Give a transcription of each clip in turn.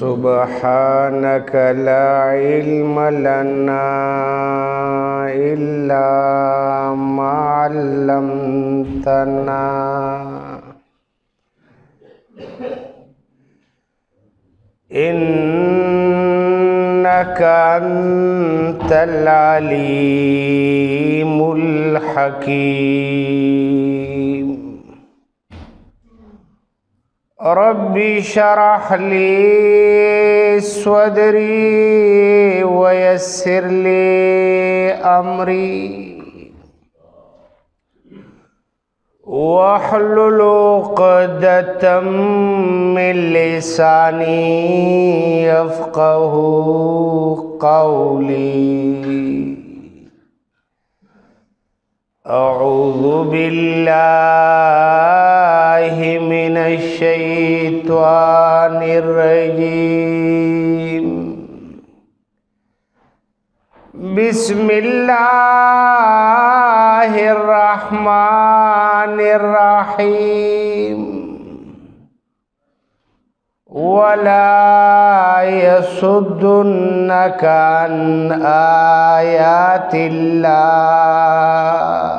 سبحانك لا علم لنا إلا ما علمتنا إنك أنت العليم الحكيم رب اشرح لي صدري ويسر لي أمري واحلل عقدة من لساني يفقه قولي أعوذ بالله من الشيطان الرجيم بسم الله الرحمن الرحيم ولا يصدنك عن آيات الله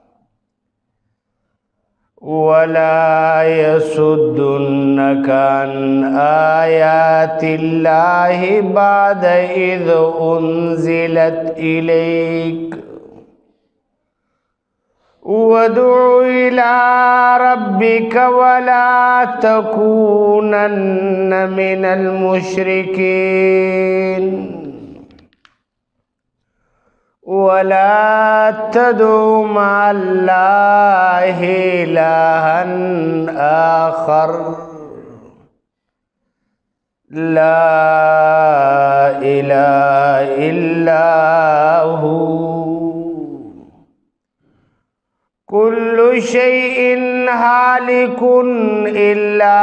ولا يصدنك عن آيات الله بعد إذ أنزلت إليك وادع إلى ربك ولا تكونن من المشركين ولا تدع مع الله إلها آخر لا إله إلا هو كل شيء هالك إلا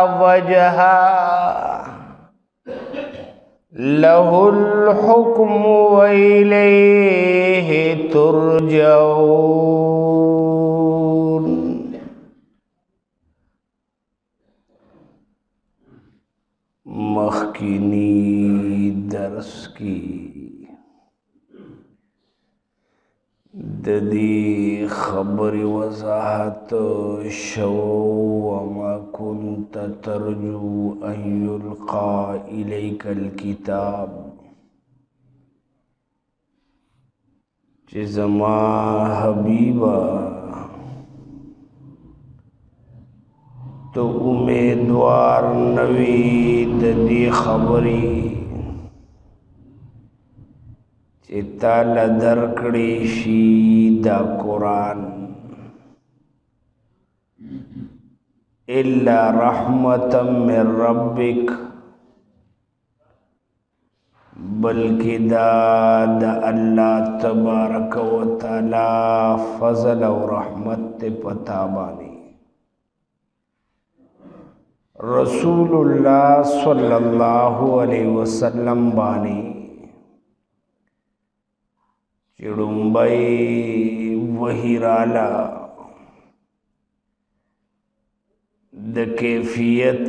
وجهه له الحكم وإليه ترجعون مخکینی درس کی ددی خبر وضاحت شو وما كنت ترجو أن يلقى إليك الكتاب زما حبیبا تو امیدوار نوی ددی خبری چتال درکڑی شی دا قرآن الا رحمتا من ربک بلکہ دا اللہ تبارک و تعالی فضل و رحمت پتا بانی رسول اللہ صلی اللہ علیہ وسلم بانی چڑمبئی وحی رالا د کیفیت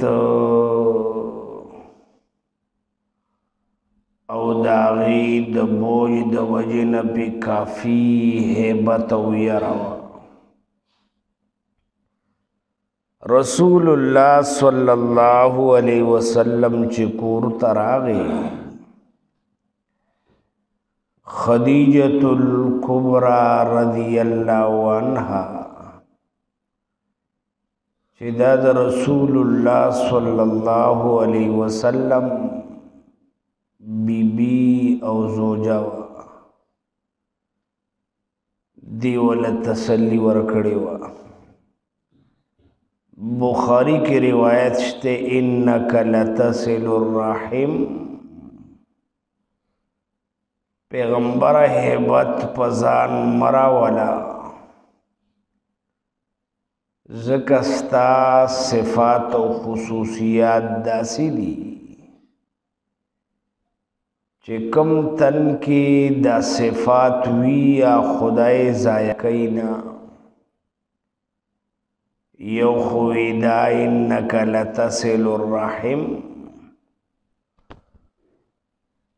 او داغی د بوج د وجن پی کافی حیبت و یروا رسول اللہ صلی اللہ علیہ وسلم چکور تراغی خدیجۃ الکبریٰ رضی اللہ عنہا چداد رسول اللہ صلی اللہ علیہ وسلم بی بی او زوجہ دیول تسلی ورکڑی وا بخاری کی روایت شتے انکا لتصل الرحم پیغمبر حیبت پزان مرا والا زکستا صفات و خصوصیات داسی دی چه کم تن کی دا صفات وی یا خدای زائقینا یو خوی دا انکا لتصل الرحم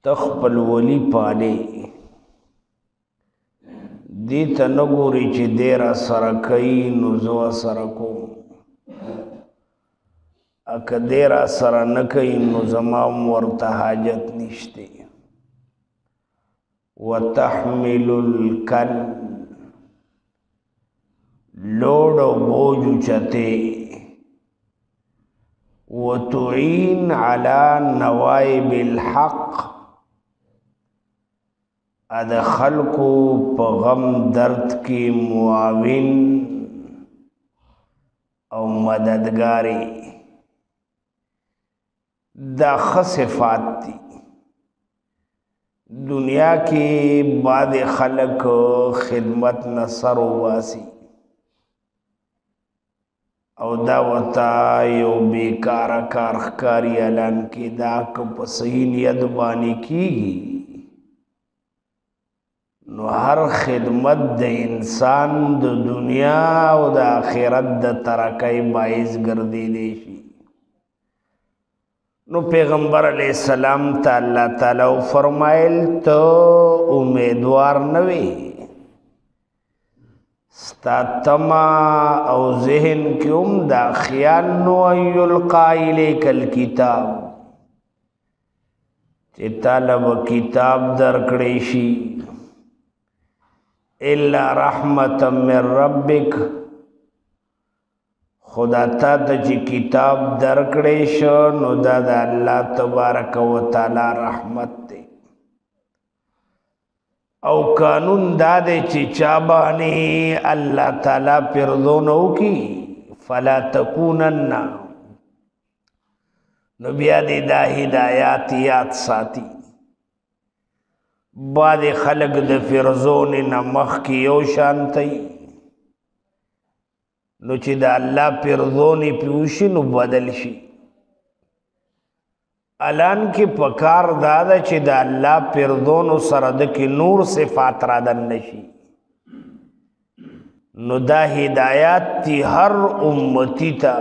تخپل ولی پالی دیتا نگوری چی دیرا سرکی نزو سرکو اکا دیرا سرنکی نزمام ورطا حاجت نشتی وتحمل الکل لوڑ و بوجو چتے وتعین علی نوائب الحق اد خلقو پا غم درد کی معاون او مددگاری دا خصفات دی دنیا کی بعد خلق خدمت نصر واسی او دا وطا یو بیکار کارخکاری اعلان کی دا کپ صحیح نیت بانی کی نو ہر خدمت د انسان د دنیا او د آخرت د ترقی باعث گردی دیشی نو پیغمبر علیہ السلام تا اللہ تعالی فرمائل تو امیدوار نوی ستا تما او ذہن کیوں دا خیال نو یلقا الیک الکتاب چی طالب کتاب در کڑیشی الا رحمتا من ربک خدا تا تا چی کتاب در کڑیشو نو دا دا اللہ تبارک و تعالی رحمت دے او قانون دادے چی چابانی اللہ تعالی پردونو کی فلا تکونن نو بیادی دا ہدایات یاد ساتی بعد خلق د فرزون نمخ کی یو شانتی نو چی دا اللہ پردونی پیوشی نو بدل شی الان کی پکار دادا چی دا اللہ پردونو سرد کی نور صفات رادن نشی نو دا ہدایات تی ہر امتی تا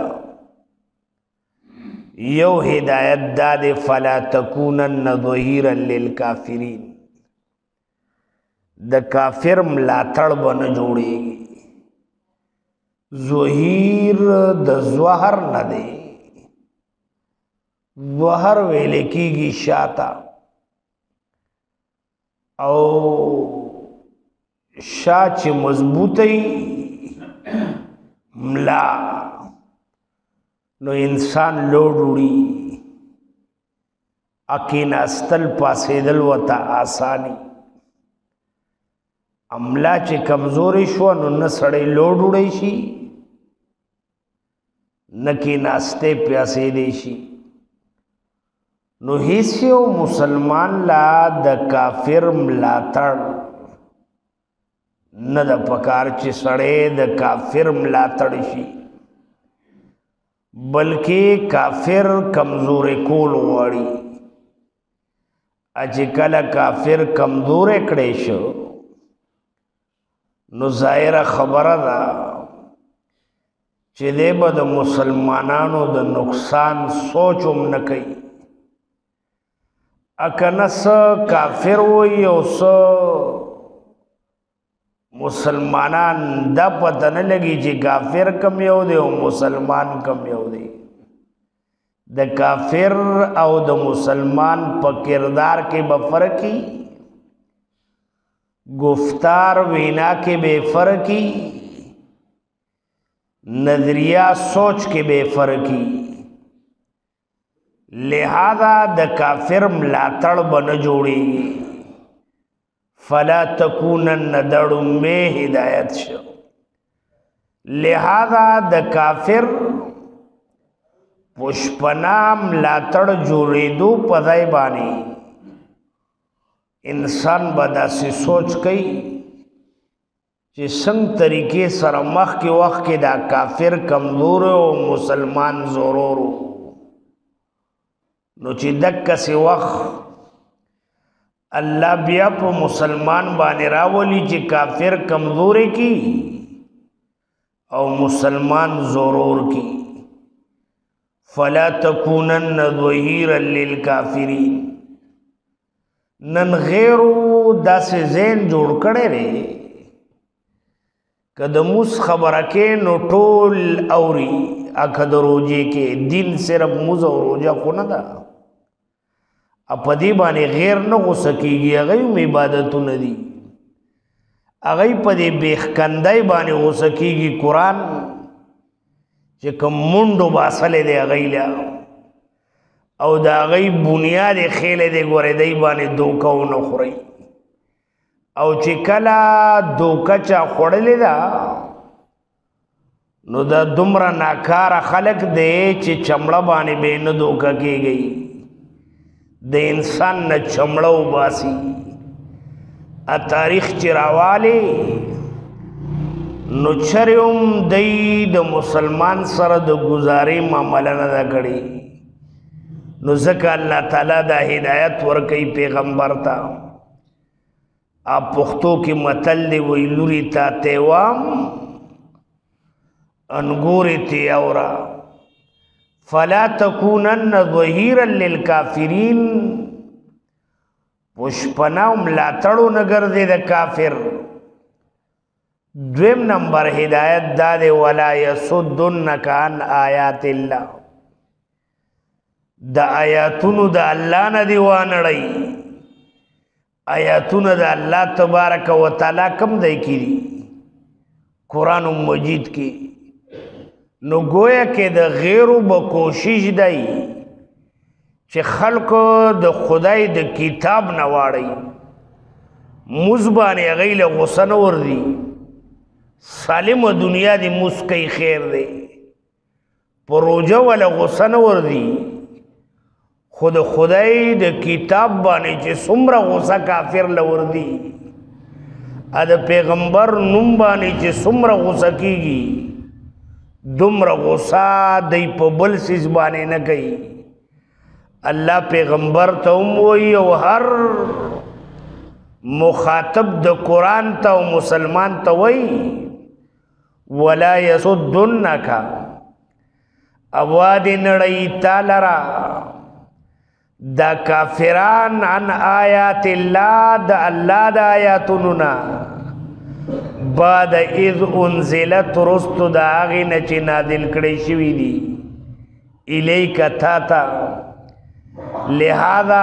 یو ہدایت داد فلا تکونن ظہیرا للکافرین دا کافر ملاتڑ بن جوڑے گی ظہیر دا زوہر نہ دے زوہر ویلے کی گی شاتا او شاچ مضبوطی ملا نو انسان لوڑوڑی اکین استل پاسیدل وتا آسانی املا چې کمزوری شو نو نه سړی لوډ وړی شي نه کیناسته پیاسې دی شي نو هیڅ یو مسلمان لا د کافر ملاتړ نه د پکار چې سړی د کافر ملاتړ شي بلکې کافر کمزورې کول غواړي چې کله کافر کمزورې کړی شو نو ظاهره خبره ده چې دی به د مسلمانانو د نقصان سوچ هم نه کوي اکنه څه کافر وي او څه مسلمانان دا پته نه لګي چې کافر کم یو دی او مسلمان کم یو دی د کافر او د مسلمان په کردار کې به فرقی گفتار وینا کے بے فرقی نظریہ سوچ کے بے فرقی لہذا د کافر ملاتڑ بن جوڑی فلا تکونن دڑو میں ہدایت شو لہذا د کافر پشپنا ملاتڑ جوڑی دو پدائی بانی انسان بدا سی سوچ کئی چې څنګه طریقې سره مخ کې وخت کې دا کافر کمزور او مسلمان زورور نو چې دک سی وخت الله بیا په مسلمان باندې راولي چې کافر کمزورې کی او مسلمان زورور کی فلا تکونن ظهیرا للکافرین نن غیرو داسې ذهن جوړ کړی دی که د موس خبره کې نو ټول اوري اکه د روجې کې دین صرف موز او روجه خو نه ده په دې باندې غیر نه غوسه کېږي هغه هم عبادتونه دي هغه په دې بیخکندۍ باندې غوسه کېږي قرآن چې کوم منډو باسلی دی هغه له او د هغې بنیاد یې خیلی دی ګورې دی باندې دوکه ونه خورئ او چې کله دوکه چا خوړلې ده نو دا دومره ناکاره خلک دی چې چمړه باندې به نه دوکه کېږي د انسان نه چمړه وباسي تاریخ چې راوالی نو چرې هم دی د مسلمان سره د ګزارې معامله نه ده کړې نو ځکه الله تعالی دا هدایت ورکوي پیغمبر ته پښتو کې متل دی وایي لوري ته تیوام انګورې ته اورا فلا تکونن ظهیرا للکافرین پشپنا ملاتړو نه ګرځې د کافر دویم نمبر هدایت دا دی ولا یصدنک عن آیات الله د آیاتونو د الله نه دی وانړی آیاتونه د الله تبارک و تعالی کم دی کړي قرآن مجید کې نو گویا کې د غیرو به کوشش دی چې خلکو د خدای د کتاب نه واړی موږ باندې هغوی له غوسه نه وردي سالمه دنیا دی مسکی خیر دی په روژه وله غوسه نه وردي خو د خدای د کتاب باندې چې څومره غوسه کافر له وردي د پیغمبر نوم باندې چې څومره غوسه کېږي دومره غوسه دی په بل څیز باندې نه کوي الله پیغمبر ته هم وایي او هر مخاطب د قرآن ته او مسلمان ته وایي ولا یصدنک ابوا دې نړۍ تا لره دا کافران عن آیات الله د الله د آیاتونو نه بعد اذ انزلت رست دا هغې نه چې نازل کړی شوي دي الیک تا ته لہذا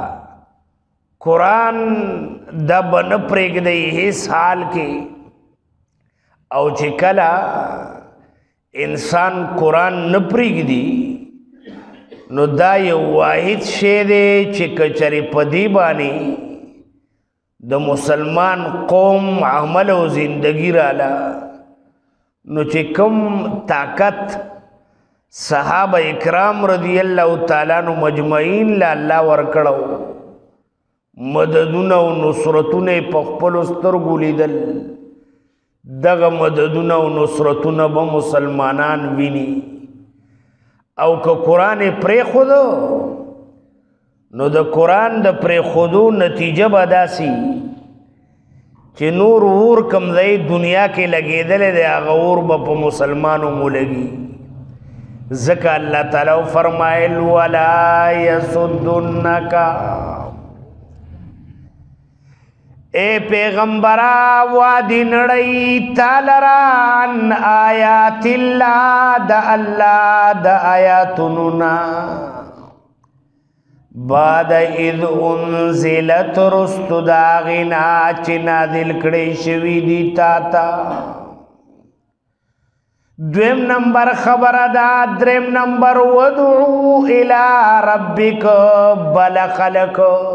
قرآن دا به نه پرېږدی هیڅ حال کې او چې کله انسان قرآن نه پرېږدي نو دا یو واحد شی دی چې کچرې په دې باندې د مسلمان قوم عمل او زندگی راله نو چې کوم طاقت صحابه اکرام رضی الله تعالی عنهم مجمعین له الله ورکړو مددونه او نصرتونه په خپلو سترګو لیدل دغه مددونه او نصرتونه به مسلمانان ویني او که قرآن پرېښودو نو د قرآن د پرېښودو نتیجه به داسي چې نور اور کم ځای دنیا کې لګېدلی دی هغه اور به په مسلمانو مو لګي ځکه الله تعالی فرمایل ولا یصدنک اے پیغمبرا وادی نړۍ تالران آیات الله د الله د آیاتونو نا بعد اذ انزلت رست داغنا چې نازل کړي شوي دي تا ته دویم نمبر خبره ده دریم نمبر ودعو الى ربک بل خلق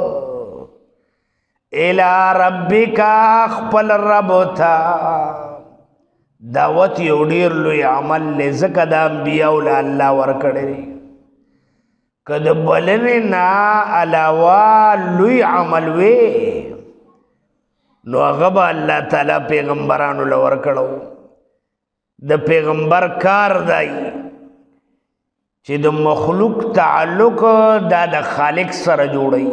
الى ربک خپل رب تا دعوت یو ډیر لوی عمل دی ځکه د انبیاء له الله ورکړی که د بلنې نه علاوه لوی عمل وی نو هغه به الله تعالی پیغمبرانو له ورکړو د پیغمبر کار دی چې د مخلوق تعلق دا د خالق سره جوړی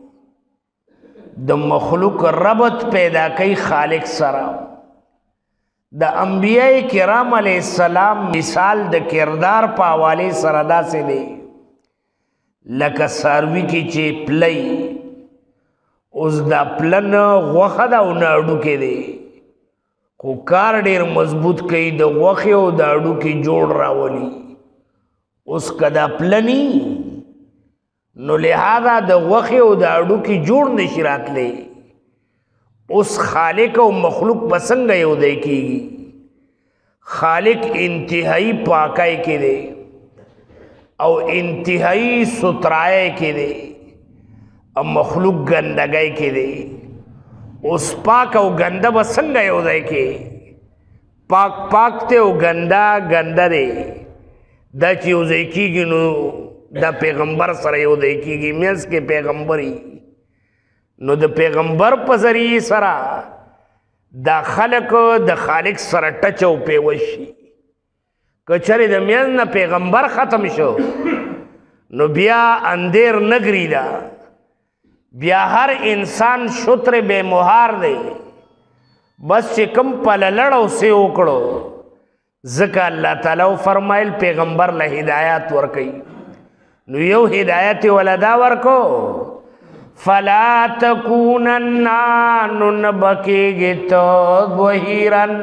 د مخلوق ربط پیدا کوي خالق سره د انبیاء کرام علیہ السلام مثال د کردار په حواله سره داسې دی لکه ساروی کې چې پلی اوس دا پلن غوښه ده او نه هډوکې دی خو کار ډېر مضبوط کوي د غوښې او د هډوکې جوړ راولي اوس که دا پلني نو لہذا د غوښې او د هډوکې جوړ نشي راتلی اوس خالق او مخلوق به څنګه یو دی کېږي خالق انتهایی پاکی کې دی او انتهایی سترای کې دی او مخلوق ګندګۍ کې دی اوس پاک او ګنده به څنګه یو دی کې پاک پاک ته او ګنده ګنده دی دا چې یو ځای کېږي نو دا پیغمبر سره یو ځای کېږي منځ کې پیغمبري نو د پیغمبر په ذریعې سره دا خلق د خالق سره ټچ او پیوست شي که چېرې د منځ نه پیغمبر ختم شو نو بیا اندیر نګري ده بیا هر انسان شتر بے مهار دی بس چې کم پله لړو سې وکړو ځکه الله تعالی فرمایل پیغمبر له هدایات ورکوي نو یو هدایت یې وله دا ورکو فلا تکونن نو نه بکېږې ته ظهیرن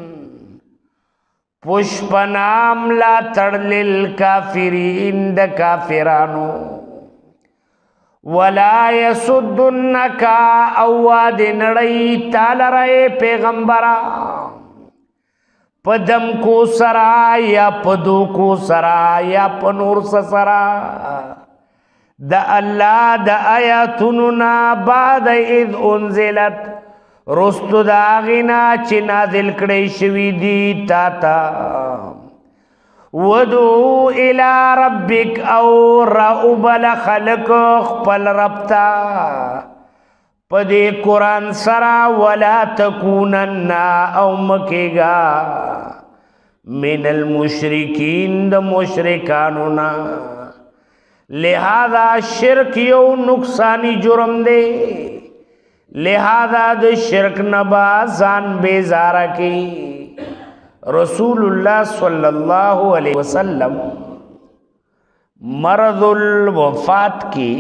پشپنام لا تړلل کافرین د کافرانو ولا يسدنك او واد نړۍ تعالی رې پیغمبرا پدم کو سرا یا پدو کو سرا یا پنور سرا د الله د آیاتنا بعد اذ انزلت رستو دا غنا چې نازل کړي شوی دی تا تا ودعو الى ربک او رعب لخلق خپل ربتا پدې قرآن سرا ولا تکونن او مکیگا من المشرکین د مشرکانونا لہذا شرک یو نقصانی جرم دے لہذا د شرک نبا ځان بیزارا کی رسول اللہ صلی اللہ علیہ وسلم مرض الوفات کی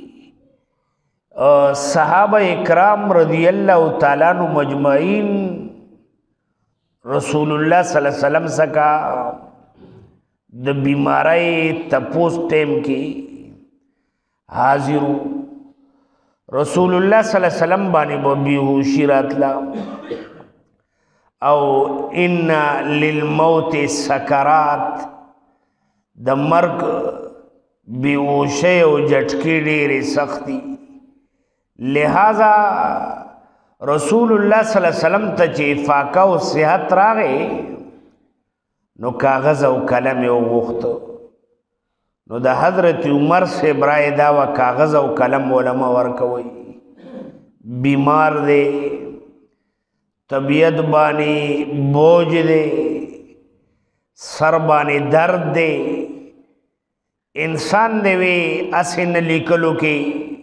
صحابہ اکرام رضی اللہ تعالیٰ عنہ مجمعین رسول اللہ صلی اللہ علیہ وسلم سکا د بیماری تپوس ٹیم کی حاضرو رسول اللہ صلی اللہ علیہ وسلم بانی بیہوشی راتلا او ان للموت سکرات د مرگ بیہوشی او جھٹکی ډیرې سختی لہذا رسول اللہ صلی اللہ علیہ وسلم ته چې فاقه او صحت راغی نو کاغذ او قلم یې وغوښته نو د حضرت عمر سے برای دا و کاغذ او قلم علماء ورکوي بیمار دی طبیعت بانی بوجھ دے سر بانی درد دے انسان دے وی اسن لیکلو کی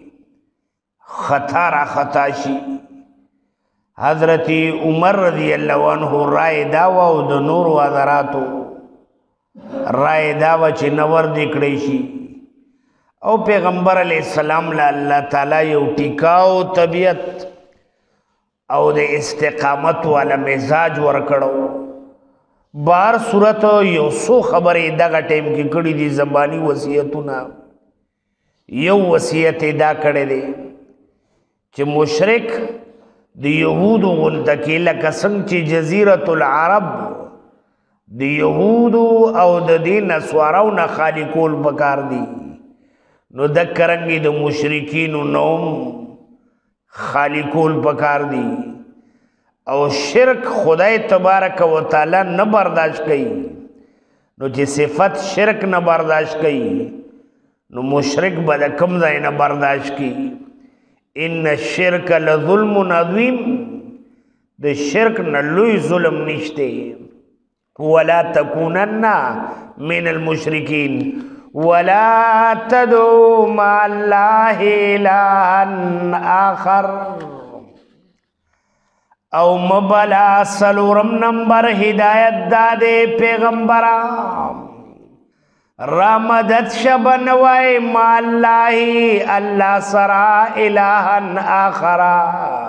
خطا را خطا شي حضرت عمر رضی اللہ عنہ رائے داوا او د نور حضراتو رائے داوا چې نور دکړی شي او پیغمبر علیہ السلام له الله تعالی یو ټیکاو طبیعت او د استقامت والا مزاج ورکړو بار صورت یو سو خبرې دغه ټیم کې کړي دي زبانی وصیتونه یو وصیت دا کړی دی چې مشرک د یهودو غونته کې لکه څنګه چې جزیرة العرب د یهودو او د دې نسواراو نه خالی کول پکار دي نو دکرنګي د مشرکینو نوم خالی کول پکار دی او شرک خدای تبارک و تعالی نه برداشت کئ نو چې صفت شرک نه برداشت کئ نو مشرک به د کم ځای نه برداشت کئ ان الشرک لظلم عظیم د شرک نه لوی ظلم نشته ولا تکونن من المشرکین ولا تدعو مع الله إلها آخر او مبلا سلورم نمبر ہدایت دادے پیغمبرام را مدد شبنوائی ما اللہ اللہ سرا الہن آخرا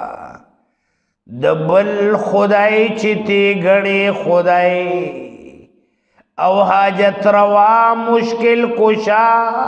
دبل خدای چیتی گڑی خدای او حاجت روا مشکل کشا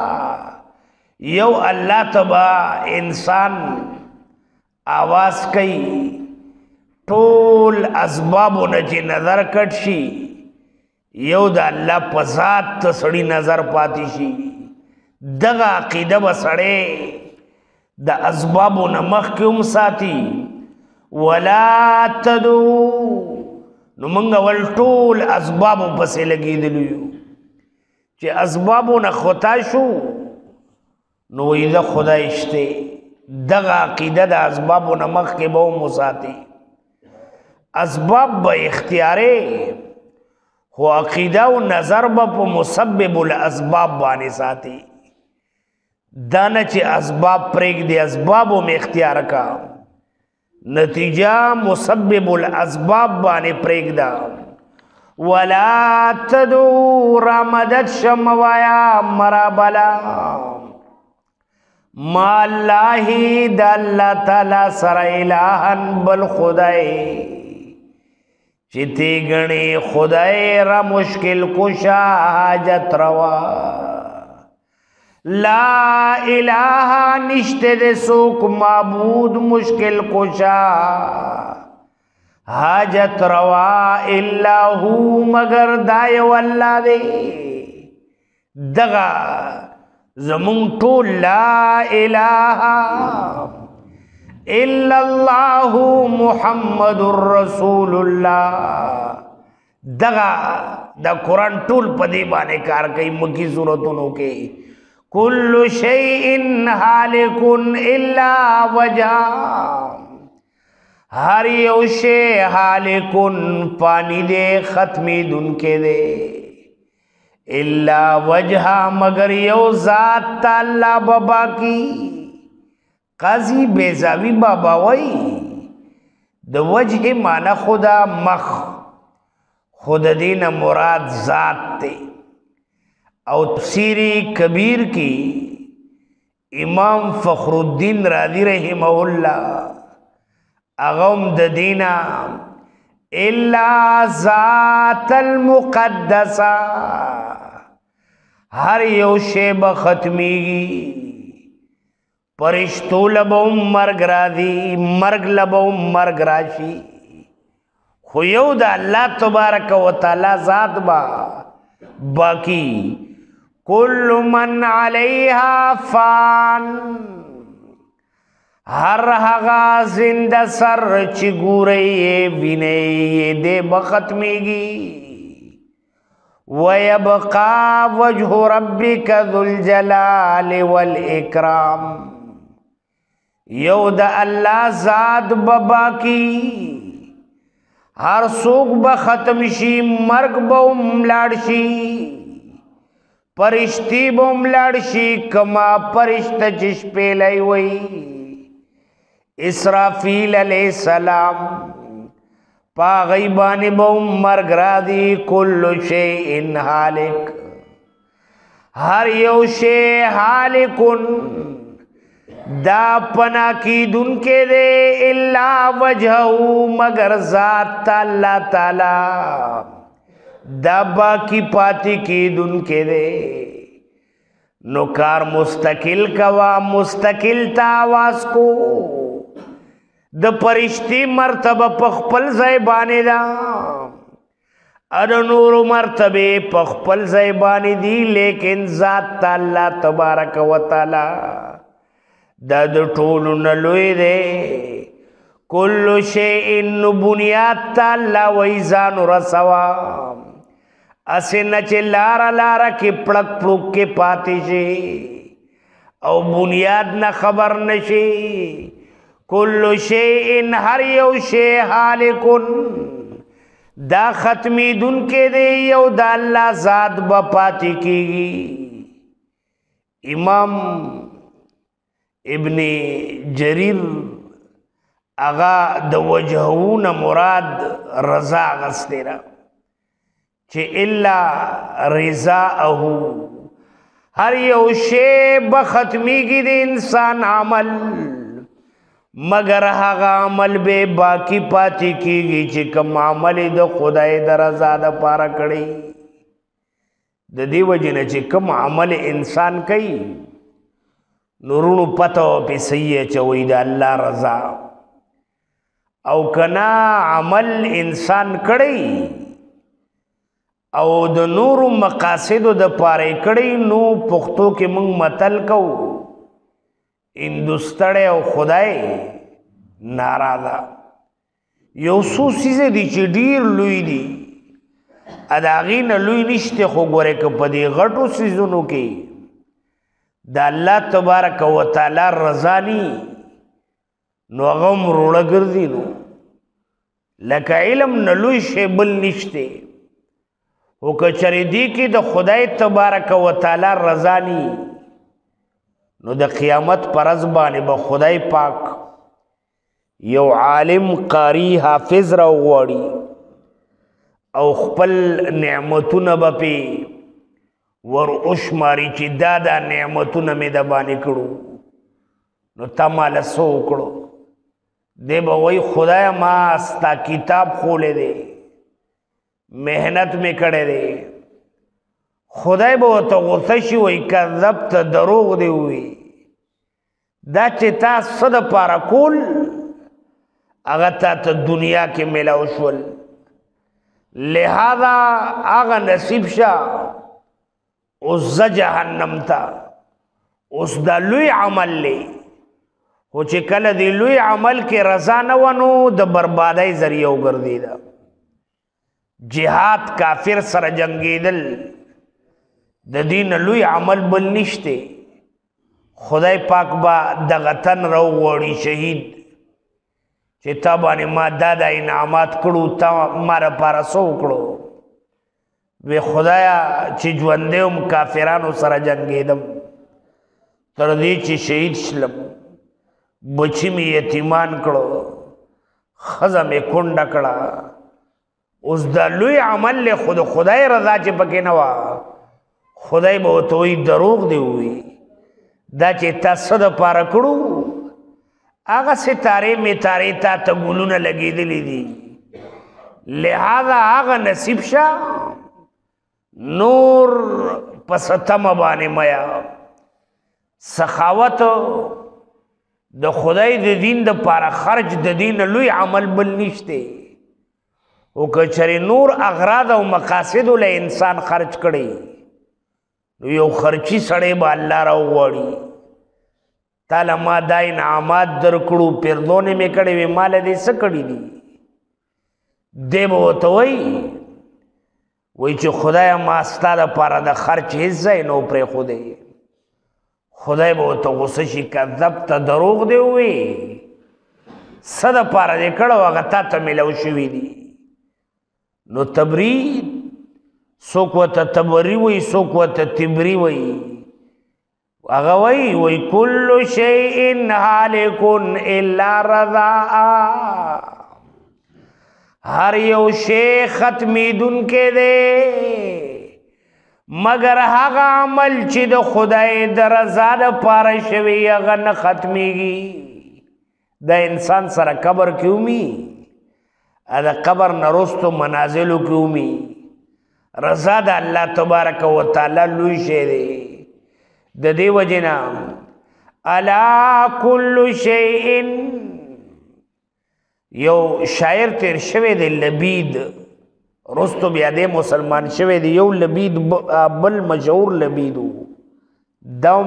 یو اللہ تبا انسان آواز کئی ټول اسبابو نچی نظر کٹ شی یو دا اللہ پزاد تسڑی نظر پاتی شی دغا عقیدہ بسڑے دا اسبابو نمخ کیوم ساتی ولا تدو نو منگا والطول اسبابو پسے لگی دلیو چی اسبابو نخوتا شو نو ایدہ خدا اشتے دغا عقیدہ دا اسبابو نمخ کے باو مساتی اسباب با اختیارے خو عقیدہ و نظر با پا مسبب الاسباب بانے ساتی دانا چی اسباب پریک دے اسبابو میں اختیار کا نتیجہ مسبب الاسباب بانے پریک دا ولا تدو رامدت شموایا مرابلا ما اللہ دا اللہ تعالی سر الہن بل خدای چیتی گنی خدای را مشکل کشا حاجت روا لا الہ نشتے دے سوک معبود مشکل کشا حاجت روا اللہ ہو مگر دائے واللہ دے دغا زمون طول لا الہ الا اللہ محمد الرسول اللہ دغا دا قرآن طول پدی بانے کار کئی مکی صورتونوں کے کل شیئن حالکن الا وجہ ہر یو شے حالکن پانی دے ختمی دن کے دے الا وجہ مگر یو ذات تا اللہ بابا کی قاضی بیزاوی بابا وی د وجہ مانا خدا مخ خود دین مراد ذات تے او تفسیری کبیر کی امام فخر الدین رازی رحمہ اللہ اغم د دینا الا ذات المقدسہ ہر یو شیب ختمی گی پرشتو لبو مرگ را دی مرگ لبو مرگ راشی خویو دا اللہ تبارک و تعالی ذات با باقی کل من علیہا فان ہر حغا زندہ سر چگورے بینے دے بختمی گی وَيَبْقَى وَجْهُ رَبِّكَ ذُو الْجَلَالِ وَالْإِكْرَامِ یو دا اللہ ذات ببا کی ہر سوک با ختم شی مرگ با املاڑ شی پرشتی با املاڑ شی کما پرشت چش پیلائی وی اسرافیل علیہ السلام پا غیبانی با مرگ را دی کل شیئن حالک ہر یو شیئ حالکن دا پنا کی دن کے دے اللہ وجہو مگر ذات اللہ تعالی دا باقی پاتی کی دن کے دے نکار مستقل کوا مستقل تا آواز کو دا پرشتی مرتبہ پخپل زیبانی دا نور مرتبے پخپل زیبانی دی لیکن ذات تا اللہ تبارک و تعالی دا دا ٹولو نلوی دے کل شیئن بنیاد تا اللہ ویزان رسوا اسے نچے لارا لارا کی پڑک پڑک کے پاتی شے او بنیاد نہ خبر نشے کل شیئن ہر یو شے حالکن دا ختمی دن کے دے یو دا اللہ ذات با پاتی کی گی امام ابن جریر اغا د وجہون مراد رضا غستیرا چې الا رضاءه هر یو شی به ختمیږي د انسان عمل مگر هغه عمل به باقی پاتې کیږي چې کوم عمل د خدای د رضا دپاره کړی د دې وجې نه چې کوم عمل انسان کوي نورونو پته پې صحیح اچوي د الله رضا او کنا عمل انسان کړی او د نورو مقاصدو د پاره کړی نو پښتو کې موږ متل کو هندوستړی او خدای ناراضه یو څو څیزې دي چې ډېر لوی دي د هغې نه لوی نشته خو ګورې که په دې غټو څیزونو کې د الله تبارک وتعالی رضا ني نو هغه هم روړه ګرځي نو لکه علم نه لوی شی بل نشته او که چرې دې کې د خدای تبارک وتعالی رضا ني نو د قیامت پر ورځ باندې به خدای پاک یو عالم قاری حافظ راوغواړي او خپل نعمتونه به پې ور وشماري چې دا نعمتونه مې د باندې کړو نو تا ماله څه وکړو دی به وایي خدایه ما ستا کتاب خولی دی محنت مې کړی دی خدای به ورته غوسه شي وایي کذبت دروغ دی ووي دا چې تا څه دپاره کول هغه تا ته دنیا کې میلاو شول لہذا هغه نصیب شه اوس زه جهنم ته اوس دا لوی عمل دی خو چې کله دی لوی عمل کې رضا نه وه نو د بربادۍ ذریعه وګرځېده جهاد کافر سره جنګېدل د دې نه لوی عمل بل نشته خدای پاک به دغه تن راوغواړي شهید چې تا باندې ما دا انعامات کړو تا ما لپاره څه وکړو وی خدایا چې ژوندی وم کافرانو سره جنګېدم تر دې چې شهید شلم بچی مې یتیمان کړو ښځه مې کونډه کړه اوس دا لوی عمل له خود خدای رضا چې پکې نه وه خدای به ورته وایي دروغ دی ووي دا چې تا څه دپاره کړو هغه ستارې میتارې تا ته ګلونه لګېدلي دي لہذا هغه نصیب شه نور په ستمه باندې میا سخاوت د خدای د دین دپاره خرج د دین لوی عمل بل نشته او که چرې نور اغراض او مقاصدو له انسان خرج کړي نو یو خرچي سړی به الله راوغواړي تاله ما دا انعامات درکړو پیردونې مې کړې وې ماله دې څه کړي دي دی به ورته وایي چې خدایه ما ستا دپاره د خرچ هېڅ ځای نه و پرېښودی خدای به ورته غوسه شي کذبته دروغ دی ووی څه دپاره دې کړی و هغه تا ته میلاو شوي دي نو تبرید څوک ورته تبري وایي څوک ورته تبري وایي هغه وایي کل شیء هالک الا رضاء هر یو شی ختمیدونکی دی مگر هغه عمل چې د خدای د رضا دپاره شوی هغه نه ختمیږي د انسان سره قبر کې ومي د قبر نه وروستو منازلو کې ومي رضا د الله تبارک وتعالی لوی شی دی د دې وجې نه الا کل شیء یو شاعر تیر شوی دی لبید رستو بیا دی مسلمان شوی دی یو لبید بل مشهور لبیدو دم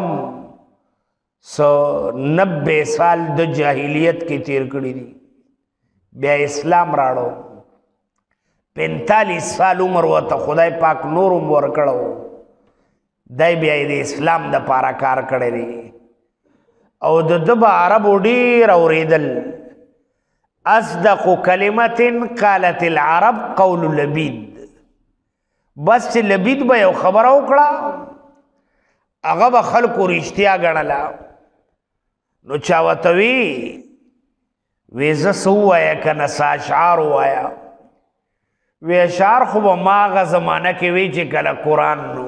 90 سال د جاہلیت کې تیر کړی دی بیا اسلام راړو 45 سال عمر ورته خدای پاک نور عمر کړو دای بیا د اسلام د پاره کار کړی دی او د به عربو ډېر اورېدل اصدق کلمت قالت العرب قول لبید بس چې لبید به یو خبره وکړه هغه به خلکو رښتیا ګڼله نو چا ورته وی زه څه ووایه که نه څه اشعار ووایه وی اشعار خو به ما هغه زمانه کې وی چې کله قرآن نو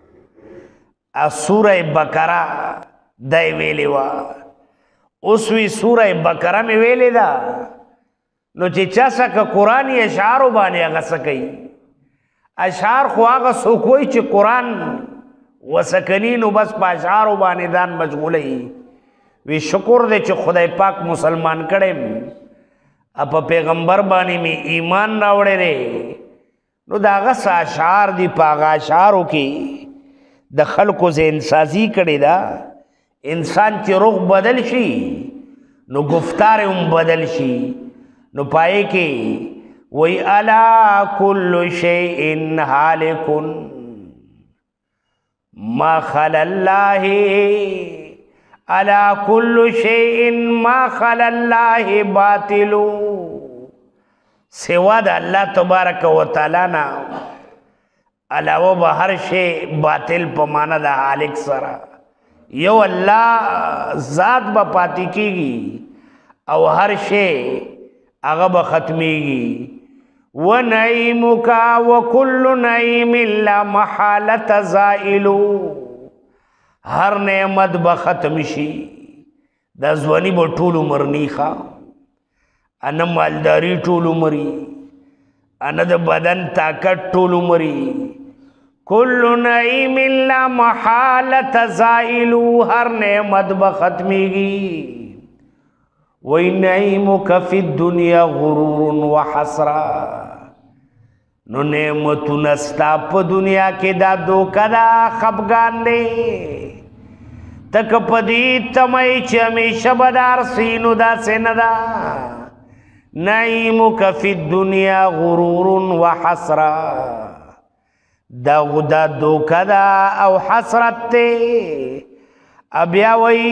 سوره بقره دی ویلې وه اوس وی سوره بقره مې ویلې ده نو چې چا څکه قرآن یې اشعارو باندې هغه څه کوي اشعار خو هغه څوک وایي چې قرآن وسکني نو بس په اشعارو باندې ځان مشغوله وی شکر دی چې خدای پاک مسلمان کړی په پیغمبر باندې می ایمان راوړی دی نو د هغه څه اشعار دي په هغه اشعارو کې د خلکو ذهنسازي کړې ده انسان چې روح بدل شي نو گفتار هم بدل شي نو پای کې وی الا کل شیء هالک ما خلا الله الا کل شیء ما خلا الله باطل سوا د الله تبارک وتعالى نه علاوه به هر شی باطل په معنا د هالک سره یو الله ذات به پاتې کیږي او هر شی هغه به ختمیږي ونعیمک وکل نعیم لا محالة زائل هر نعمت به ختم شي د ځواني به ټول عمر نیخه انا مالداری ټول عمري انا د بدن طاقت ټول عمري کل نعیم لا محالة زائل هر نعمت به ختمیږي وی نعیمک فی الدنیا غرور وحسرا نو نعمتونه ستا په دنیا کې دا دوکه دا خفګان دی تک په دې تمئ چې همیشه به دار سي نو داسې نه ده نعیمک فی الدنیا غرور وحسرا دا دوکه دا او حسرت دی بیا وی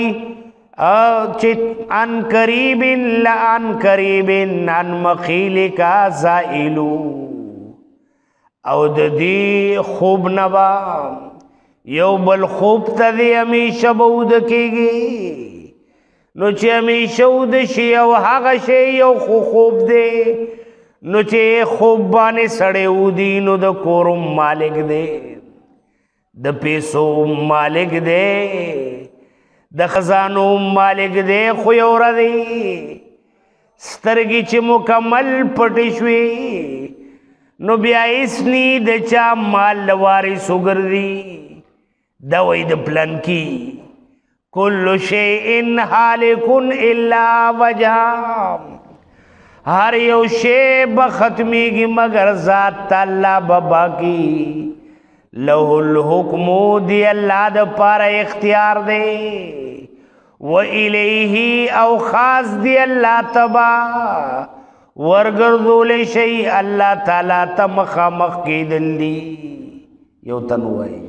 عن قریب لعن قریب عن مخیلک زائلو او د دې خوب نبا یو بل خوب ته دی همیشه به اوده کېږي نو چې همیشه اوده شي او هغه شی یو خوب دی نو چې خوب باندې سړی اودي نو د کورم مالک دی د پیسو مالک دی د خزانو مالک دی خو یو ردی سترګې چې مکمل پټې شوې نو بیا اسنی د چا مال وارث وګرځي دا وایي د پلنکي کل شیء هالک الا وجهه هر یو شی به ختمیږي مگر ذات الله به باقي له الحکم دی الله د پاره اختیار دی و الیه او خاص دی الله تبا ورګرځول شي الله تعالی ته مخامخ کېدل دي یو تن وایي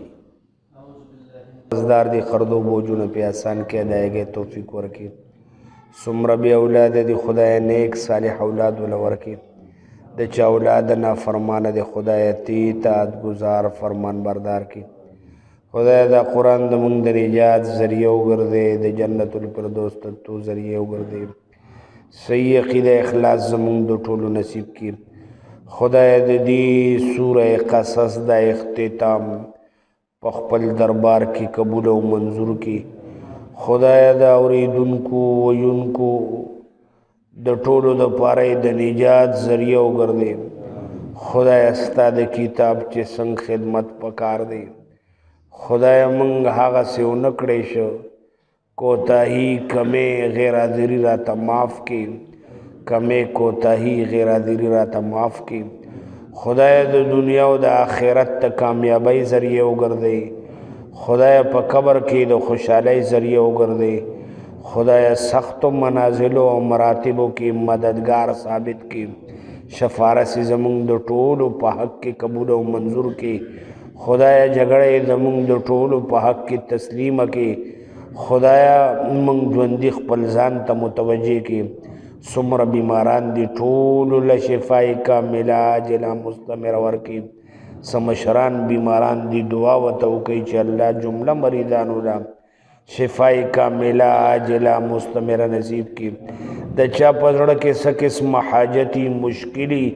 قرضدار دی خردو بوجونه په آسان کې ادایګي توفیق ورکړي څومره بې اولاده دي خدای نیک صالح اولاد ول ورکړي د چا اولاد نافرمانه د خدای اطاعت گزار فرمان بردار کی خدای دا قرآن د مونږ د نجات ذریعہ وګرځي د جنت الفردوس ته تو ذریعہ وګرځي صحیح عقیده اخلاص زمونږ د ټولو نصیب کی خدای د دې سوره قصص د اختتام په خپل دربار کې قبول او منظور کی خدای دا اوریدونکو وینکو د ټولو د پاره د نجات ذریعہ وګرځي خدای ستا د کتاب چې څنګه خدمت پکار دی خدای مونږ هغه څه ونه کړی شو کوتاهی کمې غیر حاضري راته معاف کړي کمې کوتاهی غیر حاضري راته معاف کړي خدای د دنیا او د آخرت ته کامیابی ذریعہ وګرځي خدای په قبر کې د خوشحالۍ ذریعہ وګرځي خدای سخت منازل او مراتبو کې مددگار ثابت کی شفارسی زمونږ د ټولو په حق کې قبول او منظور کی خدای جګړې زمونږ د ټولو په حق کې تسلیم کی خدای مونږ ژوندي خپل ځان ته متوجه کی څومره بیماران دي ټولو له شفای کامله عاجله مستمر ورکي سمشران بیماران دي دعا ورته وکړي چې الله جمله مریضانو له شفای کامله عاجله مستمره نصیب کی د چا په زړه کې څه قسمه حاجتي مشکلي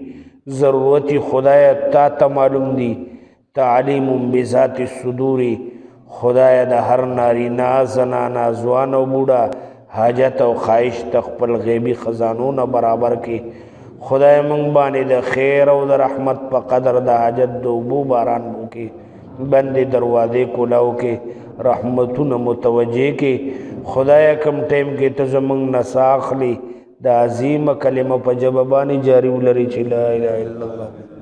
ضرورتی خدای تا ته معلوم دی تعلیم بذات الصدور خدای د هر نارینه زنانه ځوان او بوډا حاجت او خواهش د خپل غیبي خزانو نه برابر کې خدای مونږ باندې د خیر او د رحمت په قدر د حاجت د اوبو باران وکړي بندې دروازې کولاو کې رحمتونه متوجه کې خدای کم ټیم کې ته زمونږ نساخلی د عظیمه کلمه په ژبه باندې جاری ولري چې لا اله الا الله